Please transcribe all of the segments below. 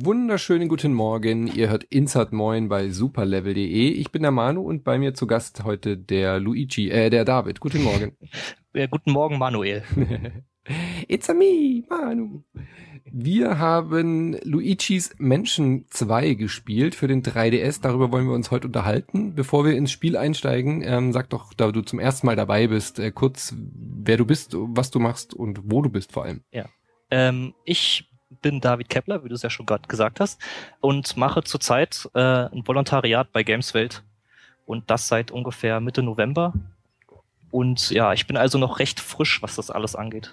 wunderschönen guten Morgen. Ihr hört Insert Moin bei superlevel.de. Ich bin der Manu und bei mir zu Gast heute der der David. Guten Morgen. Ja, guten Morgen, Manuel. It's a me, Manu. Wir haben Luigi's Mansion 2 gespielt für den 3DS. Darüber wollen wir uns heute unterhalten. Bevor wir ins Spiel einsteigen, sag doch, da du zum ersten Mal dabei bist, kurz, wer du bist, was du machst und wo du bist vor allem. Ja, ich bin David Kepler, wie du es ja schon gerade gesagt hast, und mache zurzeit ein Volontariat bei Gameswelt und das seit ungefähr Mitte November. Und ja, ich bin also noch recht frisch, was das alles angeht.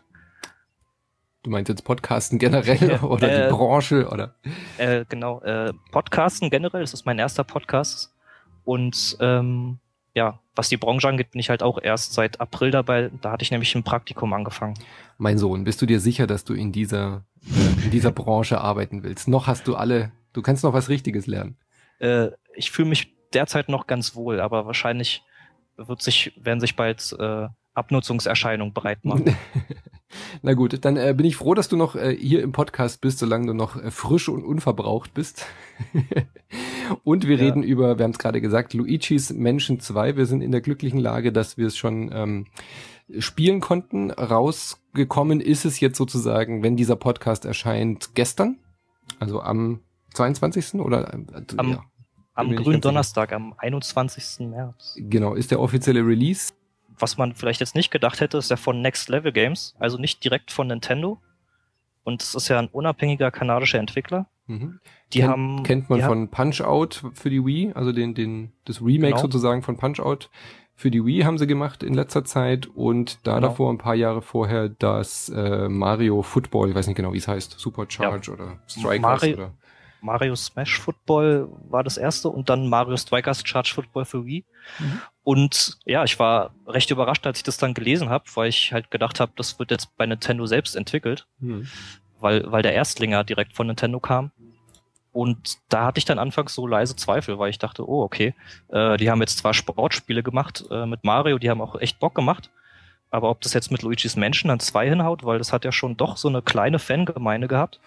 Du meinst jetzt Podcasten generell oder die Branche oder? Genau, Podcasten generell, das ist mein erster Podcast. Und ja, was die Branche angeht, bin ich halt auch erst seit April dabei. Da hatte ich nämlich ein Praktikum angefangen. Mein Sohn, bist du dir sicher, dass du in dieser Branche arbeiten willst? Noch hast du kannst noch was Richtiges lernen. Ich fühle mich derzeit noch ganz wohl, aber wahrscheinlich werden sich bald Abnutzungserscheinungen breit machen. Na gut, dann bin ich froh, dass du noch hier im Podcast bist, solange du noch frisch und unverbraucht bist. Und wir reden wir haben es gerade gesagt, Luigi's Mansion 2. Wir sind in der glücklichen Lage, dass wir es schon spielen konnten. Rausgekommen ist es jetzt sozusagen, wenn dieser Podcast erscheint, gestern, also am 22. oder am grünen Donnerstag, am 21. März. Genau, ist der offizielle Release. Was man vielleicht jetzt nicht gedacht hätte, ist ja von Next Level Games, also nicht direkt von Nintendo. Und es ist ja ein unabhängiger kanadischer Entwickler. Mhm. Kennt man von Punch-Out für die Wii, also das Remake sozusagen von Punch-Out für die Wii haben sie gemacht in letzter Zeit und davor ein paar Jahre vorher das Mario Football, ich weiß nicht genau, wie es heißt, Supercharge oder Strikers oder Mario Smash Football war das erste und dann Mario Strikers Charge Football für Wii. Mhm. Und ja, ich war recht überrascht, als ich das dann gelesen habe, weil ich halt gedacht habe, das wird jetzt bei Nintendo selbst entwickelt, weil der Erstlinger direkt von Nintendo kam. Und da hatte ich dann anfangs so leise Zweifel, weil ich dachte, oh okay, die haben jetzt zwar Sportspiele gemacht mit Mario, die haben auch echt Bock gemacht, aber ob das jetzt mit Luigi's Mansion dann 2 hinhaut, weil das hat ja schon doch so eine kleine Fangemeinde gehabt.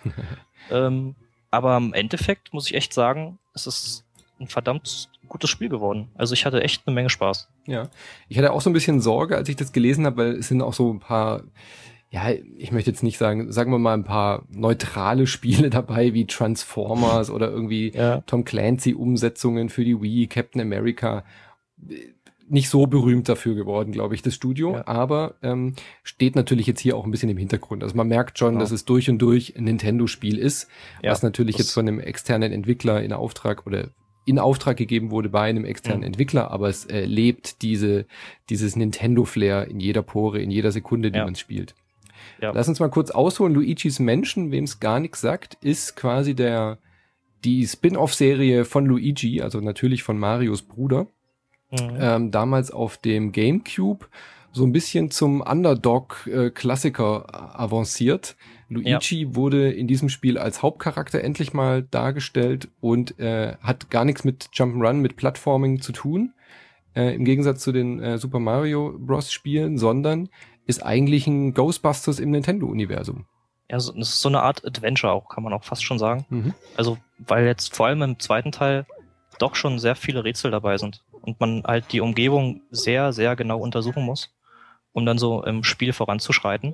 Aber im Endeffekt muss ich echt sagen, es ist ein verdammt gutes Spiel geworden. Also ich hatte echt eine Menge Spaß. Ja, ich hatte auch so ein bisschen Sorge, als ich das gelesen habe, weil es sind auch so ein paar, ja, ich möchte jetzt nicht sagen wir mal ein paar neutrale Spiele dabei, wie Transformers oder irgendwie Tom Clancy-Umsetzungen für die Wii, Captain America. Nicht so berühmt dafür geworden, glaube ich, das Studio, aber steht natürlich jetzt hier auch ein bisschen im Hintergrund. Also man merkt schon, dass es durch und durch ein Nintendo-Spiel ist, was natürlich jetzt von einem externen Entwickler in Auftrag gegeben wurde bei einem externen Entwickler, aber es lebt dieses Nintendo-Flair in jeder Pore, in jeder Sekunde, die man spielt. Ja. Lass uns mal kurz ausholen. Luigi's Mansion, wem es gar nichts sagt, ist quasi die Spin-off-Serie von Luigi, also natürlich von Marios Bruder. Damals auf dem GameCube so ein bisschen zum Underdog-Klassiker avanciert. Luigi wurde in diesem Spiel als Hauptcharakter endlich mal dargestellt und hat gar nichts mit Jump'n'Run, mit Plattforming zu tun, im Gegensatz zu den Super Mario Bros. Spielen, sondern ist eigentlich ein Ghostbusters im Nintendo-Universum. Ja, das ist so eine Art Adventure auch, kann man auch fast schon sagen. Mhm. Also, weil jetzt vor allem im zweiten Teil doch schon sehr viele Rätsel dabei sind. Und man halt die Umgebung sehr, sehr genau untersuchen muss, um dann so im Spiel voranzuschreiten.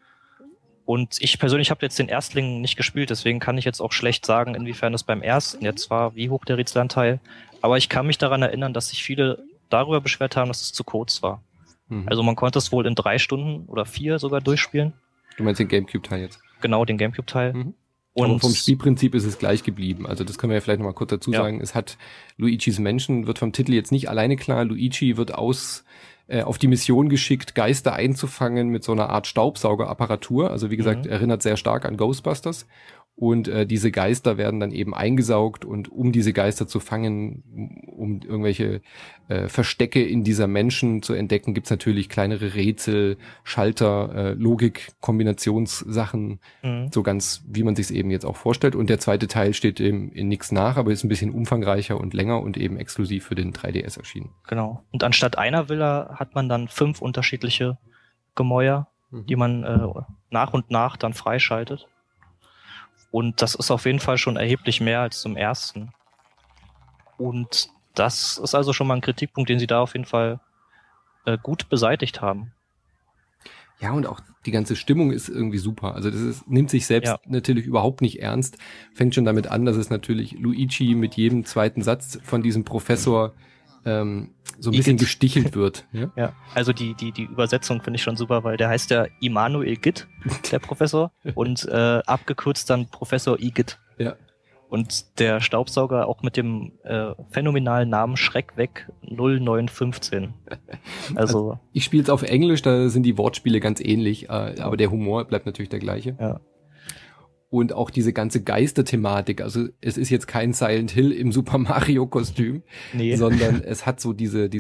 Und ich persönlich habe jetzt den Erstling nicht gespielt, deswegen kann ich jetzt auch schlecht sagen, inwiefern es beim ersten jetzt war, wie hoch der Rätselanteil. Aber ich kann mich daran erinnern, dass sich viele darüber beschwert haben, dass es zu kurz war. Mhm. Also man konnte es wohl in 3 Stunden oder 4 sogar durchspielen. Du meinst den GameCube-Teil jetzt? Genau, den GameCube-Teil. Mhm. Aber vom Spielprinzip ist es gleich geblieben. Also das können wir ja vielleicht nochmal kurz dazu sagen. Es hat Luigi's Mansion, wird vom Titel jetzt nicht alleine klar. Luigi wird auf die Mission geschickt, Geister einzufangen mit so einer Art Staubsaugerapparatur. Also wie gesagt, erinnert sehr stark an Ghostbusters. Und diese Geister werden dann eben eingesaugt und um diese Geister zu fangen, um irgendwelche Verstecke in dieser Menschen zu entdecken, gibt's natürlich kleinere Rätsel, Schalter, Logik, Kombinationssachen, so ganz, wie man sich's eben jetzt auch vorstellt. Und der zweite Teil steht dem in nichts nach, aber ist ein bisschen umfangreicher und länger und eben exklusiv für den 3DS erschienen. Genau. Und anstatt einer Villa hat man dann 5 unterschiedliche Gemäuer, die man nach und nach dann freischaltet. Und das ist auf jeden Fall schon erheblich mehr als zum ersten. Und das ist also schon mal ein Kritikpunkt, den sie da auf jeden Fall gut beseitigt haben. Ja, und auch die ganze Stimmung ist irgendwie super. Also nimmt sich selbst natürlich überhaupt nicht ernst. Fängt schon damit an, dass es natürlich Luigi mit jedem zweiten Satz von diesem Professor so ein bisschen gestichelt wird. Ja, ja, also die Übersetzung finde ich schon super, weil der heißt ja Immanuel Gitt, der Professor, und abgekürzt dann Professor Igitt. Ja. Und der Staubsauger auch mit dem phänomenalen Namen Schreck weg 0915. Also ich spiele es auf Englisch, da sind die Wortspiele ganz ähnlich, aber der Humor bleibt natürlich der gleiche. Ja. Und auch diese ganze Geisterthematik, also es ist jetzt kein Silent Hill im Super Mario Kostüm, sondern es hat so diese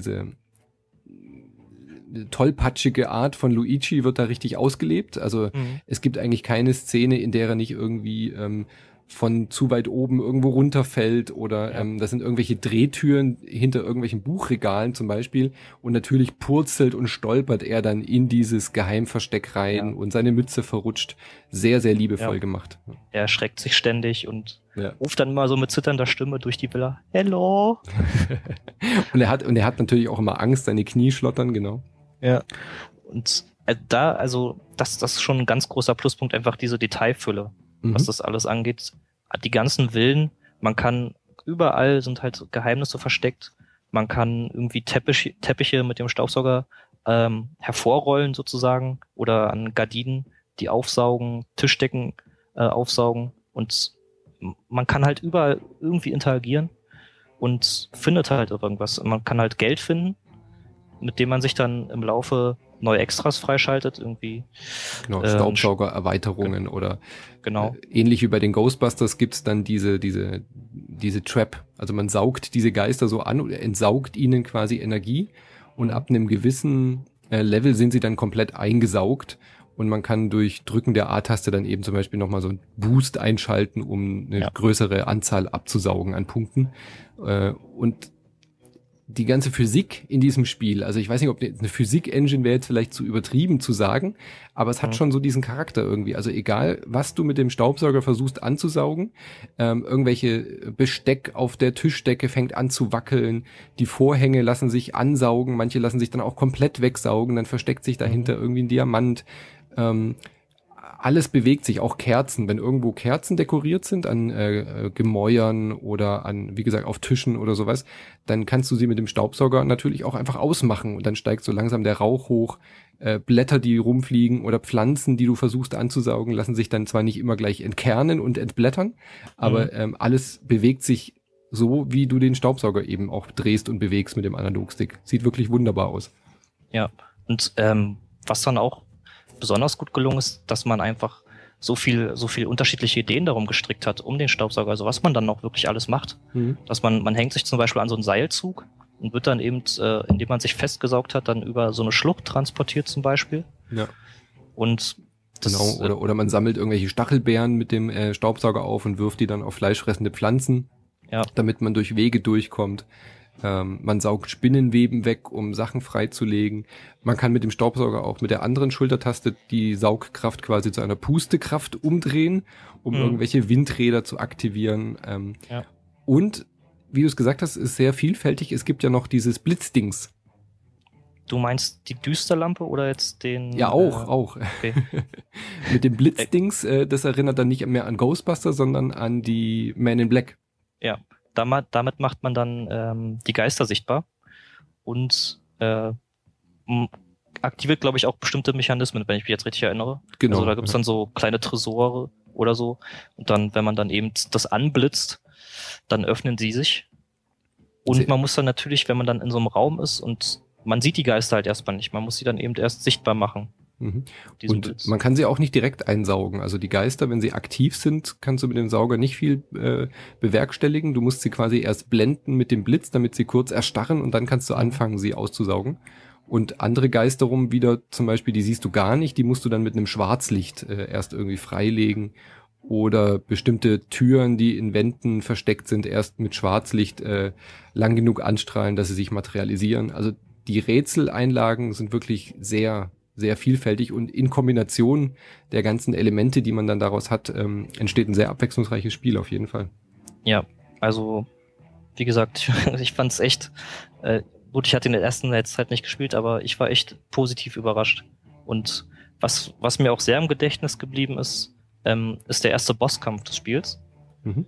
tollpatschige Art von Luigi wird da richtig ausgelebt. Also es gibt eigentlich keine Szene, in der er nicht irgendwie von zu weit oben irgendwo runterfällt oder das sind irgendwelche Drehtüren hinter irgendwelchen Buchregalen zum Beispiel und natürlich purzelt und stolpert er dann in dieses Geheimversteck rein und seine Mütze verrutscht. Sehr, sehr liebevoll gemacht. Er erschreckt sich ständig und ruft dann immer so mit zitternder Stimme durch die Villa, Hello! und er hat natürlich auch immer Angst, seine Knie schlottern, genau. Ja. Und das ist schon ein ganz großer Pluspunkt, einfach diese Detailfülle. Was das alles angeht. Die ganzen Villen, man kann, überall sind halt Geheimnisse versteckt. Man kann irgendwie Teppiche mit dem Staubsauger hervorrollen sozusagen oder an Gardinen, die aufsaugen, Tischdecken aufsaugen und man kann halt überall irgendwie interagieren und findet halt irgendwas. Man kann halt Geld finden, mit dem man sich dann im Laufe neue Extras freischaltet, irgendwie. Genau, Staubsauger-Erweiterungen oder genau. Ähnlich wie bei den Ghostbusters gibt's dann diese Trap. Also man saugt diese Geister so an oder entsaugt ihnen quasi Energie und ab einem gewissen Level sind sie dann komplett eingesaugt und man kann durch Drücken der A-Taste dann eben zum Beispiel nochmal so einen Boost einschalten, um eine größere Anzahl abzusaugen an Punkten. Und die ganze Physik in diesem Spiel, also ich weiß nicht, ob eine Physik-Engine wäre jetzt vielleicht zu übertrieben zu sagen, aber es hat schon so diesen Charakter irgendwie. Also egal, was du mit dem Staubsauger versuchst anzusaugen, irgendwelche Besteck auf der Tischdecke fängt an zu wackeln, die Vorhänge lassen sich ansaugen, manche lassen sich dann auch komplett wegsaugen, dann versteckt sich dahinter irgendwie ein Diamant. Alles bewegt sich, auch Kerzen. Wenn irgendwo Kerzen dekoriert sind an Gemäuern oder an, wie gesagt, auf Tischen oder sowas, dann kannst du sie mit dem Staubsauger natürlich auch einfach ausmachen und dann steigt so langsam der Rauch hoch. Blätter, die rumfliegen oder Pflanzen, die du versuchst anzusaugen, lassen sich dann zwar nicht immer gleich entkernen und entblättern, aber alles bewegt sich so, wie du den Staubsauger eben auch drehst und bewegst mit dem Analogstick. Sieht wirklich wunderbar aus. Ja, und was dann auch besonders gut gelungen ist, dass man einfach so viel unterschiedliche Ideen darum gestrickt hat, um den Staubsauger, also was man dann noch wirklich alles macht. Dass man hängt sich zum Beispiel an so einen Seilzug und wird dann eben, indem man sich festgesaugt hat, dann über so eine Schlucht transportiert zum Beispiel. Ja. Und das, genau, oder man sammelt irgendwelche Stachelbeeren mit dem Staubsauger auf und wirft die dann auf fleischfressende Pflanzen, damit man durch Wege durchkommt. Man saugt Spinnenweben weg, um Sachen freizulegen. Man kann mit dem Staubsauger auch mit der anderen Schultertaste die Saugkraft quasi zu einer Pustekraft umdrehen, um irgendwelche Windräder zu aktivieren. Und, wie du es gesagt hast, ist sehr vielfältig. Es gibt ja noch dieses Blitzdings. Du meinst die Düsterlampe oder jetzt den... Ja, auch. Okay. Mit dem Blitzdings, das erinnert dann nicht mehr an Ghostbusters, sondern an die Man in Black. Ja. Damit macht man dann die Geister sichtbar und aktiviert, glaube ich, auch bestimmte Mechanismen, wenn ich mich jetzt richtig erinnere. Genau. Also da gibt's dann so kleine Tresore oder so und dann, wenn man dann eben das anblitzt, dann öffnen sie sich. Und man muss dann natürlich, wenn man dann in so einem Raum ist und man sieht die Geister halt erstmal nicht, man muss sie dann eben erst sichtbar machen. Und Blitz. Man kann sie auch nicht direkt einsaugen. Also die Geister, wenn sie aktiv sind, kannst du mit dem Sauger nicht viel bewerkstelligen. Du musst sie quasi erst blenden mit dem Blitz, damit sie kurz erstarren und dann kannst du anfangen, sie auszusaugen. Und andere Geister wieder, zum Beispiel, die siehst du gar nicht, die musst du dann mit einem Schwarzlicht erst irgendwie freilegen. Oder bestimmte Türen, die in Wänden versteckt sind, erst mit Schwarzlicht lang genug anstrahlen, dass sie sich materialisieren. Also die Rätseleinlagen sind wirklich sehr sehr vielfältig und in Kombination der ganzen Elemente, die man dann daraus hat, entsteht ein sehr abwechslungsreiches Spiel auf jeden Fall. Ja, also wie gesagt, ich fand es echt, gut, ich hatte in der ersten Zeit nicht gespielt, aber ich war echt positiv überrascht. Und was mir auch sehr im Gedächtnis geblieben ist der erste Bosskampf des Spiels. Mhm.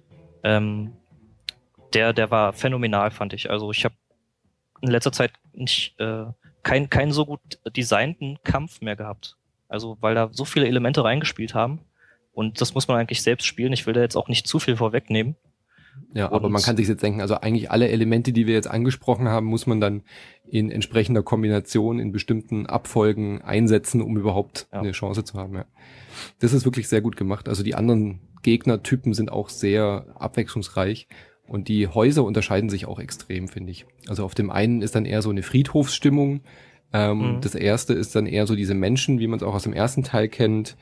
Der war phänomenal, fand ich. Also ich habe in letzter Zeit nicht keinen so gut designten Kampf mehr gehabt. Also weil da so viele Elemente reingespielt haben. Und das muss man eigentlich selbst spielen. Ich will da jetzt auch nicht zu viel vorwegnehmen. Ja, aber man kann sich jetzt denken, also eigentlich alle Elemente, die wir jetzt angesprochen haben, muss man dann in entsprechender Kombination in bestimmten Abfolgen einsetzen, um überhaupt eine Chance zu haben. Ja. Das ist wirklich sehr gut gemacht. Also die anderen Gegnertypen sind auch sehr abwechslungsreich und die Häuser unterscheiden sich auch extrem, finde ich. Also auf dem einen ist dann eher so eine Friedhofsstimmung. Das erste ist dann eher so diese Menschen, wie man es auch aus dem ersten Teil kennt.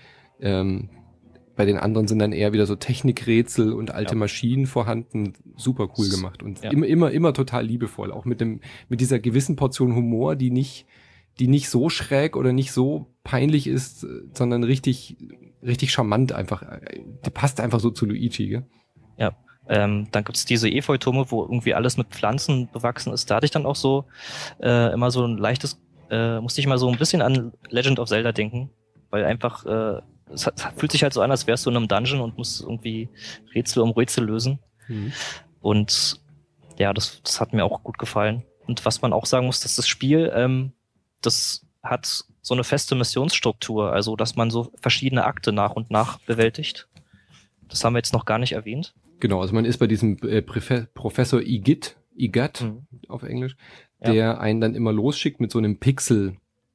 Bei den anderen sind dann eher wieder so Technikrätsel und alte Maschinen vorhanden. Super cool gemacht und immer total liebevoll. Auch mit dieser gewissen Portion Humor, die nicht so schräg oder nicht so peinlich ist, sondern richtig charmant einfach. Die passt einfach so zu Luigi, gell? Ja. Dann gibt's diese Efeutürme, wo irgendwie alles mit Pflanzen bewachsen ist. Da hatte ich dann auch so immer so ein leichtes, musste ich mal so ein bisschen an Legend of Zelda denken, weil einfach es fühlt sich halt so an, als wärst du in einem Dungeon und musst irgendwie Rätsel um Rätsel lösen. Mhm. Und ja, das hat mir auch gut gefallen. Und was man auch sagen muss, dass das Spiel, das hat so eine feste Missionsstruktur, also dass man so verschiedene Akte nach und nach bewältigt. Das haben wir jetzt noch gar nicht erwähnt. Genau, also man ist bei diesem Professor Igat auf Englisch, der einen dann immer losschickt mit so einem Pixel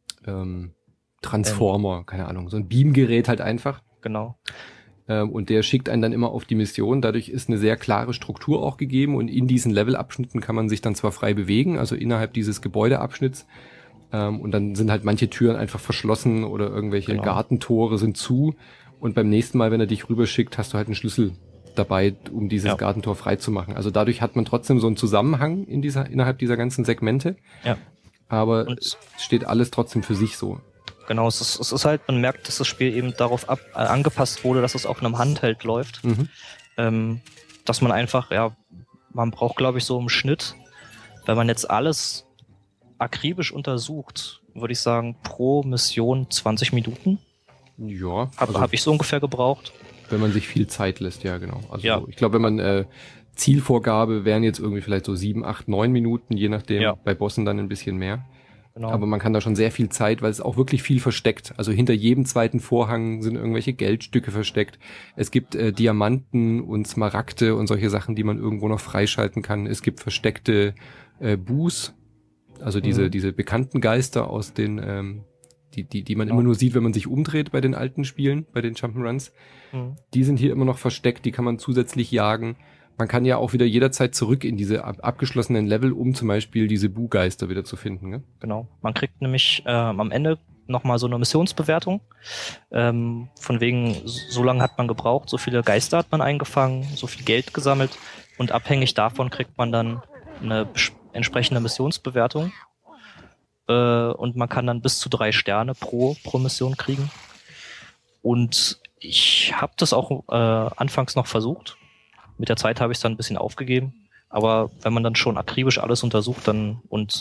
Transformer, keine Ahnung, so ein Beamgerät halt einfach. Genau. Und der schickt einen dann immer auf die Mission. Dadurch ist eine sehr klare Struktur auch gegeben und in diesen Levelabschnitten kann man sich dann zwar frei bewegen, also innerhalb dieses Gebäudeabschnitts, und dann sind halt manche Türen einfach verschlossen oder irgendwelche Gartentore sind zu und beim nächsten Mal, wenn er dich rüberschickt, hast du halt einen Schlüssel dabei, um dieses Gartentor frei zu machen. Also dadurch hat man trotzdem so einen Zusammenhang innerhalb dieser ganzen Segmente. Ja. Aber es steht alles trotzdem für sich so. Genau, es ist halt, man merkt, dass das Spiel eben darauf angepasst wurde, dass es auf einem Handheld läuft. Dass man einfach, man braucht, glaube ich, so im Schnitt, wenn man jetzt alles akribisch untersucht, würde ich sagen, pro Mission 20 Minuten. Ja. Hab ich so ungefähr gebraucht. Wenn man sich viel Zeit lässt, ja, genau. Also ich glaube, wenn man Zielvorgabe wären jetzt irgendwie vielleicht so 7, 8, 9 Minuten, je nachdem, bei Bossen dann ein bisschen mehr. Genau. Aber man kann da schon sehr viel Zeit, weil es auch wirklich viel versteckt. Also hinter jedem zweiten Vorhang sind irgendwelche Geldstücke versteckt. Es gibt Diamanten und Smaragde und solche Sachen, die man irgendwo noch freischalten kann. Es gibt versteckte Boos, also diese bekannten Geister aus den, die man immer nur sieht, wenn man sich umdreht bei den alten Spielen, bei den Jump'n'Runs. Die sind hier immer noch versteckt, die kann man zusätzlich jagen. Man kann ja auch wieder jederzeit zurück in diese abgeschlossenen Level, um zum Beispiel diese Bu-Geister wieder zu finden. Ne? Genau. Man kriegt nämlich am Ende nochmal so eine Missionsbewertung. Von wegen, so lange hat man gebraucht, so viele Geister hat man eingefangen, so viel Geld gesammelt und abhängig davon kriegt man dann eine entsprechende Missionsbewertung. Und man kann dann bis zu 3 Sterne pro Mission kriegen. Und ich habe das auch anfangs noch versucht. Mit der Zeit habe ich es dann ein bisschen aufgegeben. Aber wenn man dann schon akribisch alles untersucht dann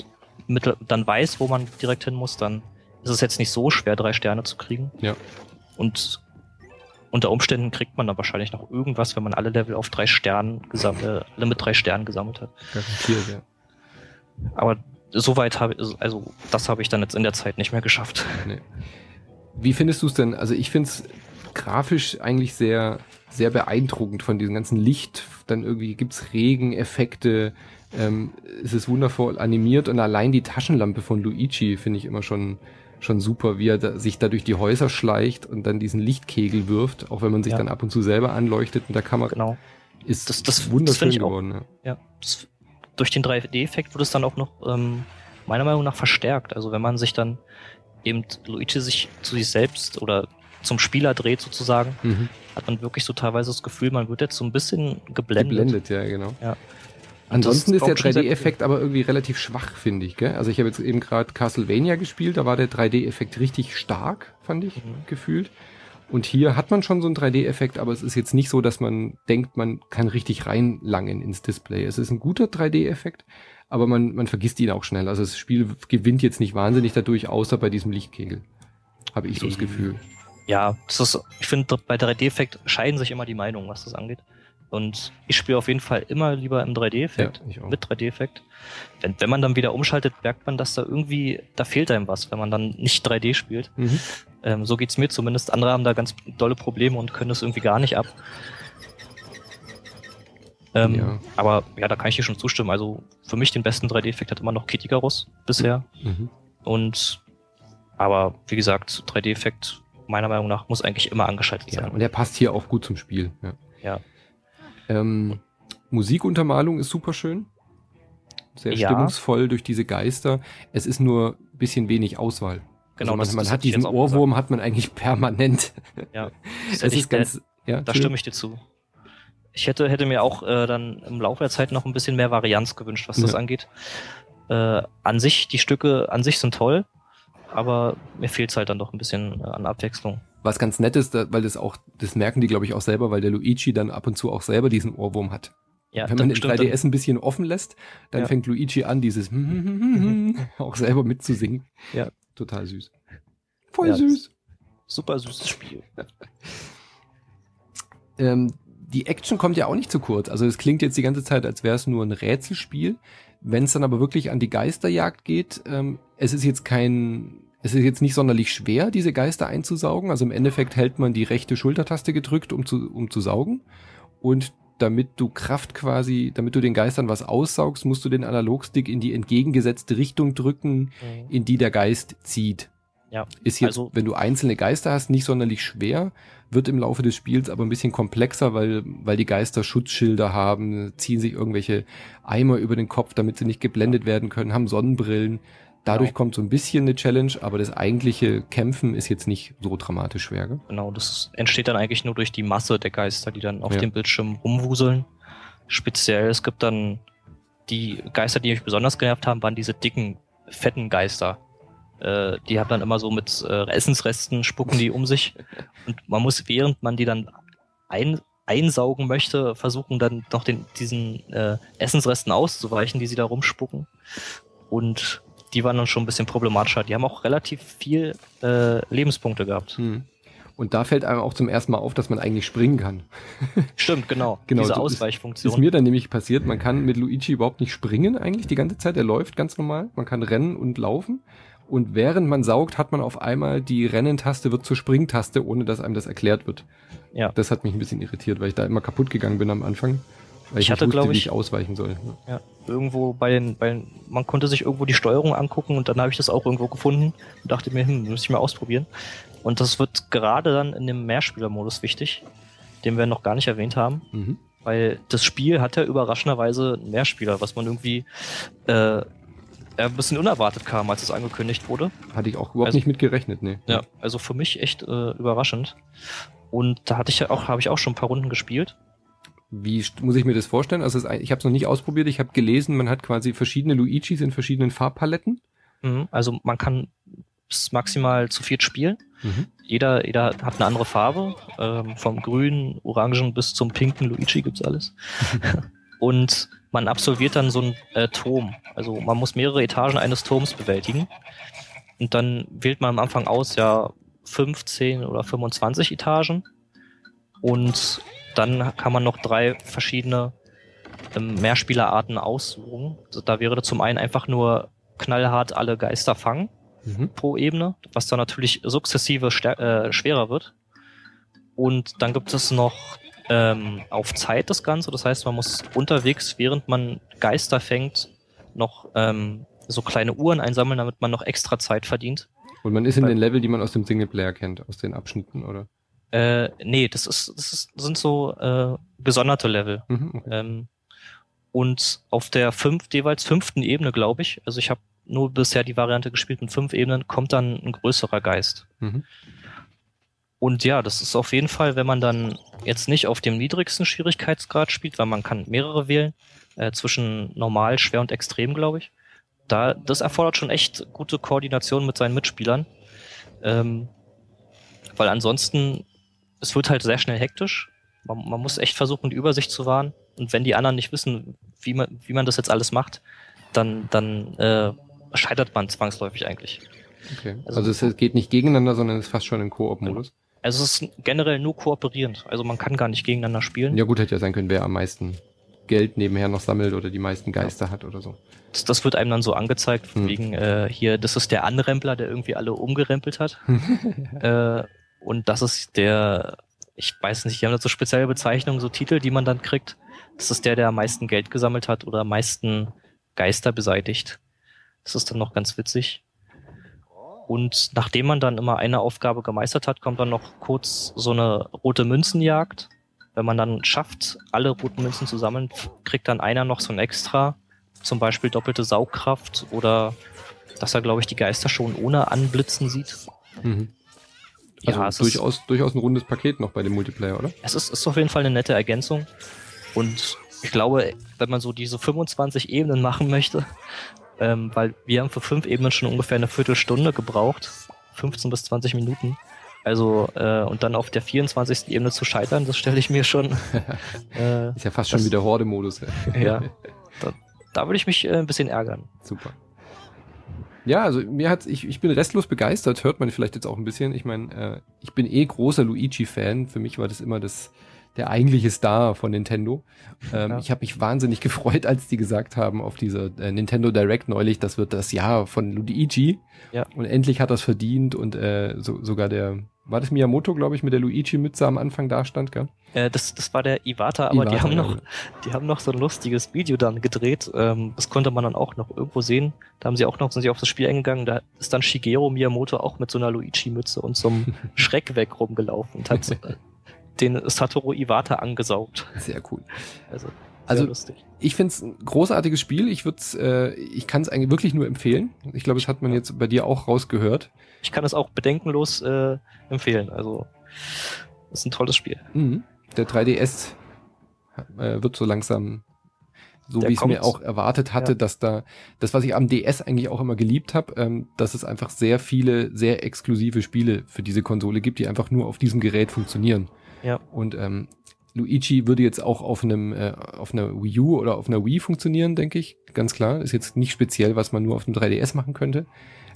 weiß, wo man direkt hin muss, dann ist es jetzt nicht so schwer, 3 Sterne zu kriegen. Ja. Und unter Umständen kriegt man dann wahrscheinlich noch irgendwas, wenn man alle Level auf 3 Sternen mit 3 Sternen gesammelt hat. Garantiert, ja. Aber soweit das habe ich dann jetzt in der Zeit nicht mehr geschafft. Nee. Wie findest du es denn? Also ich finde es grafisch eigentlich sehr, sehr beeindruckend von diesem ganzen Licht. Dann irgendwie gibt's Regeneffekte. Es ist wundervoll animiert und allein die Taschenlampe von Luigi finde ich immer schon super, wie er sich da durch die Häuser schleicht und dann diesen Lichtkegel wirft, auch wenn man sich dann ab und zu selber anleuchtet mit der Kamera. Genau. Ist das wunderschön geworden. Durch den 3D-Effekt wurde es dann auch noch meiner Meinung nach verstärkt. Also wenn man sich dann eben Luigi sich zu sich selbst oder zum Spieler dreht sozusagen, hat man wirklich so teilweise das Gefühl, man wird jetzt so ein bisschen geblendet. Geblendet, ja, genau. Ja. Ansonsten ist der 3D-Effekt aber irgendwie relativ schwach, finde ich. Gell? Also ich habe jetzt eben gerade Castlevania gespielt, da war der 3D-Effekt richtig stark, fand ich, gefühlt. Und hier hat man schon so einen 3D-Effekt, aber es ist jetzt nicht so, dass man denkt, man kann richtig reinlangen ins Display. Es ist ein guter 3D-Effekt, aber man vergisst ihn auch schnell. Also das Spiel gewinnt jetzt nicht wahnsinnig dadurch, außer bei diesem Lichtkegel. Habe ich so das Gefühl. Ja, ich finde, bei 3D-Effekt scheiden sich immer die Meinungen, was das angeht. Und ich spiele auf jeden Fall immer lieber im 3D-Effekt, mit 3D-Effekt. Wenn man dann wieder umschaltet, merkt man, dass da fehlt einem was, wenn man dann nicht 3D spielt. So geht's mir zumindest. Andere haben da ganz dolle Probleme und können das irgendwie gar nicht ab. Aber ja, da kann ich dir schon zustimmen. Also für mich den besten 3D-Effekt hat immer noch Kid Icarus bisher. Aber wie gesagt, 3D-Effekt meiner Meinung nach muss eigentlich immer angeschaltet sein. Und der passt hier auch gut zum Spiel. Ja. Musikuntermalung ist super schön. Sehr stimmungsvoll durch diese Geister. Es ist nur ein bisschen wenig Auswahl. Genau, also man hat diesen Ohrwurm, hat man eigentlich permanent. Ja, es ist ganz, da stimme ich dir zu. Ich hätte mir auch dann im Laufe der Zeit noch ein bisschen mehr Varianz gewünscht, was das angeht. Die Stücke an sich sind toll, aber mir fehlt es halt dann doch ein bisschen an Abwechslung. Was ganz nett ist, weil das merken die, glaube ich, auch selber, weil der Luigi dann ab und zu auch selber diesen Ohrwurm hat. Ja, wenn man den 3DS ein bisschen offen lässt, dann fängt Luigi an, dieses auch selber mitzusingen. Ja. Total süß. Voll süß. Super süßes Spiel. Die Action kommt ja auch nicht zu kurz. Also es klingt jetzt die ganze Zeit, als wäre es nur ein Rätselspiel. Wenn es dann aber wirklich an die Geisterjagd geht, es ist jetzt nicht sonderlich schwer, diese Geister einzusaugen. Also im Endeffekt hält man die rechte Schultertaste gedrückt, um zu saugen. Und damit du den Geistern was aussaugst, musst du den Analogstick in die entgegengesetzte Richtung drücken, in die der Geist zieht. Ja. Ist jetzt, wenn du einzelne Geister hast, nicht sonderlich schwer, wird im Laufe des Spiels aber ein bisschen komplexer, weil die Geister Schutzschilder haben, ziehen sich irgendwelche Eimer über den Kopf, damit sie nicht geblendet werden können, haben Sonnenbrillen. Dadurch kommt so ein bisschen eine Challenge, aber das eigentliche Kämpfen ist jetzt nicht so dramatisch schwer. Gell? Genau, das entsteht dann eigentlich nur durch die Masse der Geister, die dann auf dem Bildschirm rumwuseln. Speziell, es gibt dann die Geister, die mich besonders genervt haben, waren diese dicken, fetten Geister. Die haben dann immer so mit Essensresten, spucken die um sich. Und man muss, während man die dann einsaugen möchte, versuchen dann noch diesen Essensresten auszuweichen, die sie da rumspucken. Und die waren dann schon ein bisschen problematischer. Die haben auch relativ viel Lebenspunkte gehabt. Und da fällt einem auch zum ersten Mal auf, dass man eigentlich springen kann. Stimmt, genau. Diese Ausweichfunktion. Ist mir dann nämlich passiert, man kann mit Luigi überhaupt nicht springen eigentlich die ganze Zeit. Er läuft ganz normal. Man kann rennen und laufen. Und während man saugt, hat man auf einmal die Rennentaste wird zur Springtaste, ohne dass einem das erklärt wird. Ja. Das hat mich ein bisschen irritiert, weil ich da immer kaputt gegangen bin am Anfang. Weil ich hatte, glaube ich, wie ich ausweichen soll. Ja, irgendwo man konnte sich irgendwo die Steuerung angucken und dann habe ich das auch irgendwo gefunden und dachte mir, muss ich mal ausprobieren. Und das wird gerade dann in dem Mehrspielermodus wichtig, den wir noch gar nicht erwähnt haben, weil das Spiel hat ja überraschenderweise einen Mehrspieler, was man irgendwie ein bisschen unerwartet kam, als es angekündigt wurde. Hatte ich auch überhaupt nicht mit gerechnet, ne. Ja, also für mich echt überraschend. Und da habe ich auch schon ein paar Runden gespielt. Wie muss ich mir das vorstellen? Also ich habe es noch nicht ausprobiert. Ich habe gelesen, man hat quasi verschiedene Luigis in verschiedenen Farbpaletten. Also man kann bis maximal zu viert spielen. Jeder hat eine andere Farbe. Vom grünen, orangen bis zum pinken Luigi gibt's alles. Und man absolviert dann so einen Turm. Also man muss mehrere Etagen eines Turms bewältigen. Und dann wählt man am Anfang aus, 15 oder 25 Etagen. Und dann kann man noch 3 verschiedene Mehrspielerarten aussuchen. Also da wäre zum einen einfach nur knallhart alle Geister fangen pro Ebene, was dann natürlich sukzessive schwerer wird. Und dann gibt es noch auf Zeit das Ganze. Das heißt, man muss unterwegs, während man Geister fängt, noch so kleine Uhren einsammeln, damit man noch extra Zeit verdient. Und man ist in den Level, die man aus dem Singleplayer kennt, aus den Abschnitten, oder? Nee, sind so gesonderte Level. Okay. Und auf der jeweils 5. Ebene, glaube ich, also ich habe nur bisher die Variante gespielt mit 5 Ebenen, kommt dann ein größerer Geist. Und ja, das ist auf jeden Fall, wenn man dann jetzt nicht auf dem niedrigsten Schwierigkeitsgrad spielt, weil man kann mehrere wählen, zwischen normal, schwer und extrem, glaube ich. Das erfordert schon echt gute Koordination mit seinen Mitspielern. Weil ansonsten, es wird halt sehr schnell hektisch. Man muss echt versuchen, die Übersicht zu wahren. Und wenn die anderen nicht wissen, wie man das jetzt alles macht, dann scheitert man zwangsläufig eigentlich. Okay. Also es geht nicht gegeneinander, sondern es ist fast schon im Koop-Modus. Also es ist generell nur kooperierend. Also man kann gar nicht gegeneinander spielen. Ja gut, hätte ja sein können, wer am meisten Geld nebenher noch sammelt oder die meisten Geister hat oder so. Das wird einem dann so angezeigt, wegen hier, das ist der Anrempler, der irgendwie alle umgerempelt hat. Und das ist der, ich weiß nicht, die haben da so spezielle Bezeichnungen, so Titel, die man dann kriegt. Das ist der am meisten Geld gesammelt hat oder am meisten Geister beseitigt. Das ist dann noch ganz witzig. Und nachdem man dann immer eine Aufgabe gemeistert hat, kommt dann noch kurz so eine rote Münzenjagd. Wenn man dann schafft, alle roten Münzen zu sammeln, kriegt dann einer noch so ein Extra. Zum Beispiel doppelte Saugkraft oder dass er, glaube ich, die Geister schon ohne Anblitzen sieht. Mhm. Also ja, durchaus ein rundes Paket noch bei dem Multiplayer, oder? Es ist auf jeden Fall eine nette Ergänzung. Und ich glaube, wenn man so diese 25 Ebenen machen möchte, weil wir haben für 5 Ebenen schon ungefähr eine Viertelstunde gebraucht, 15 bis 20 Minuten. Also, und dann auf der 24. Ebene zu scheitern, das stelle ich mir schon... ist ja fast schon wieder Horde-Modus. Ja, da würde ich mich ein bisschen ärgern. Super. Ja, also ich bin restlos begeistert, hört man vielleicht jetzt auch ein bisschen. Ich meine, ich bin großer Luigi-Fan. Für mich war das immer der eigentliche Star von Nintendo. Ich habe mich wahnsinnig gefreut, als die gesagt haben auf dieser Nintendo Direct neulich, das wird das Jahr von Luigi. Ja. Und endlich hat das verdient und sogar war das Miyamoto, glaube ich, mit der Luigi-Mütze am Anfang da stand, gell? Das war der Iwata, aber die haben noch so ein lustiges Video dann gedreht. Das konnte man dann auch noch irgendwo sehen. Da sind sie auf das Spiel eingegangen. Da ist dann Shigeru Miyamoto auch mit so einer Luigi-Mütze und so einem Schreck rumgelaufen und hat den Satoru Iwata angesaugt. Sehr cool. Also lustig. Ich finde es ein großartiges Spiel. Ich kann es eigentlich wirklich nur empfehlen. Ich glaube, das hat man jetzt bei dir auch rausgehört. Ich kann es auch bedenkenlos empfehlen. Also, das ist ein tolles Spiel. Mhm. Der 3DS wird so langsam, so wie ich es mir auch erwartet hatte, dass das, was ich am DS eigentlich auch immer geliebt habe, dass es einfach sehr viele, sehr exklusive Spiele für diese Konsole gibt, die einfach nur auf diesem Gerät funktionieren. Ja. Und Luigi würde jetzt auch auf einer Wii U oder auf einer Wii funktionieren, denke ich. Ganz klar. Ist jetzt nicht speziell, was man nur auf dem 3DS machen könnte.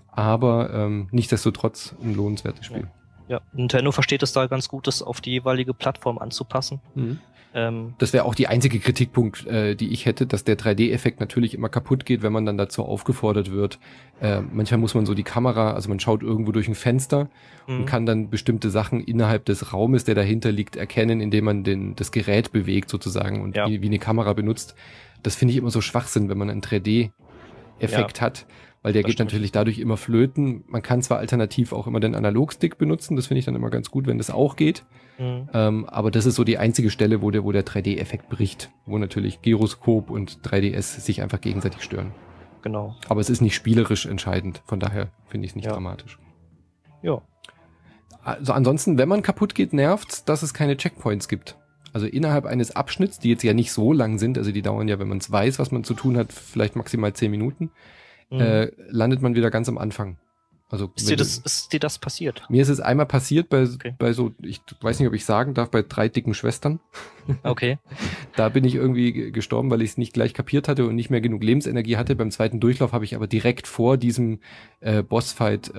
Aber nichtsdestotrotz ein lohnenswertes Spiel. Ja, Nintendo versteht es da ganz gut, das auf die jeweilige Plattform anzupassen. Mhm. Das wäre auch die einzige Kritikpunkt, die ich hätte, dass der 3D-Effekt natürlich immer kaputt geht, wenn man dann dazu aufgefordert wird. Manchmal muss man so die Kamera, also man schaut irgendwo durch ein Fenster und kann dann bestimmte Sachen innerhalb des Raumes, der dahinter liegt, erkennen, indem man das Gerät bewegt sozusagen und wie eine Kamera benutzt. Das finde ich immer so Schwachsinn, wenn man einen 3D-Effekt hat. Weil der geht natürlich dadurch immer flöten. Man kann zwar alternativ auch immer den Analogstick benutzen, das finde ich dann immer ganz gut, wenn das auch geht. Mhm. Aber das ist so die einzige Stelle, wo der 3D-Effekt bricht, wo natürlich Gyroskop und 3DS sich einfach gegenseitig stören. Genau. Aber es ist nicht spielerisch entscheidend, von daher finde ich es nicht dramatisch. Ja. Also ansonsten, wenn man kaputt geht, nervt's, dass es keine Checkpoints gibt. Also innerhalb eines Abschnitts, die jetzt ja nicht so lang sind, also die dauern ja, wenn man es weiß, was man zu tun hat, vielleicht maximal 10 Minuten, landet man wieder ganz am Anfang. Also ist dir das passiert? Mir ist es einmal passiert bei so, ich weiß nicht, ob ich sagen darf, bei 3 dicken Schwestern. Okay. Da bin ich irgendwie gestorben, weil ich es nicht gleich kapiert hatte und nicht mehr genug Lebensenergie hatte. Beim zweiten Durchlauf habe ich aber direkt vor diesem Bossfight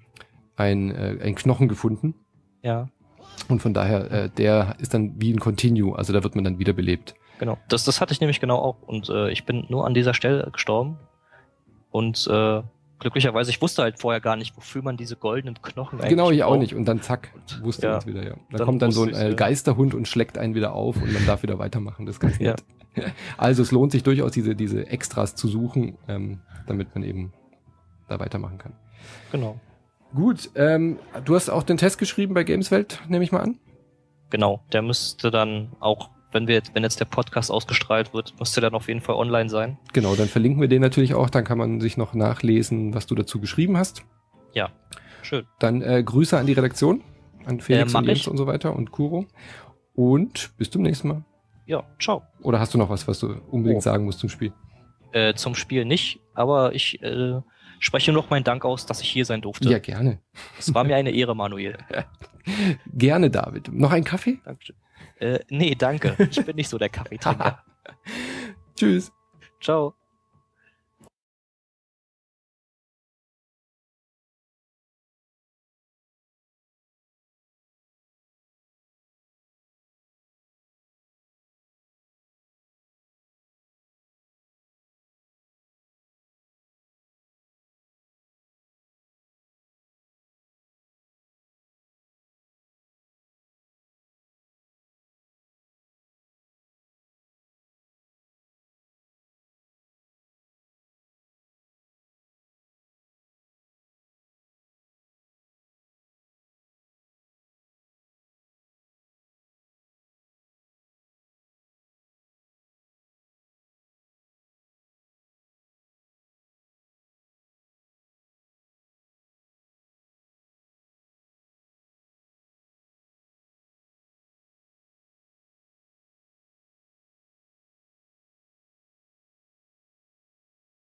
ein Knochen gefunden. Ja. Und von daher, der ist dann wie ein Continue, also da wird man dann wiederbelebt. Genau, das hatte ich nämlich genau auch und ich bin nur an dieser Stelle gestorben. Und glücklicherweise, ich wusste halt vorher gar nicht, wofür man diese goldenen Knochen eigentlich Genau, ich auch nicht. Und dann zack, wusste man es wieder, ja. Dann kommt dann so ein Geisterhund und schlägt einen wieder auf und man darf wieder weitermachen. Das ist ganz nett. Also es lohnt sich durchaus, diese Extras zu suchen, damit man eben da weitermachen kann. Genau. Gut, du hast auch den Test geschrieben bei Gameswelt, nehme ich mal an? Genau, der müsste dann auch, wenn jetzt der Podcast ausgestrahlt wird, müsste dann auf jeden Fall online sein. Genau, dann verlinken wir den natürlich auch, dann kann man sich noch nachlesen, was du dazu geschrieben hast. Ja, schön. Dann Grüße an die Redaktion, an Felix und Jens und so weiter und Kuro. Und bis zum nächsten Mal. ja, ciao. Oder hast du noch was du unbedingt sagen musst zum Spiel? Zum Spiel nicht, aber ich spreche noch meinen Dank aus, dass ich hier sein durfte. Ja, gerne. Es war mir eine Ehre, Manuel. Gerne, David. Noch einen Kaffee? Dankeschön. Nee, danke. Ich bin nicht so der Kaffeetrinker. Tschüss. Ciao.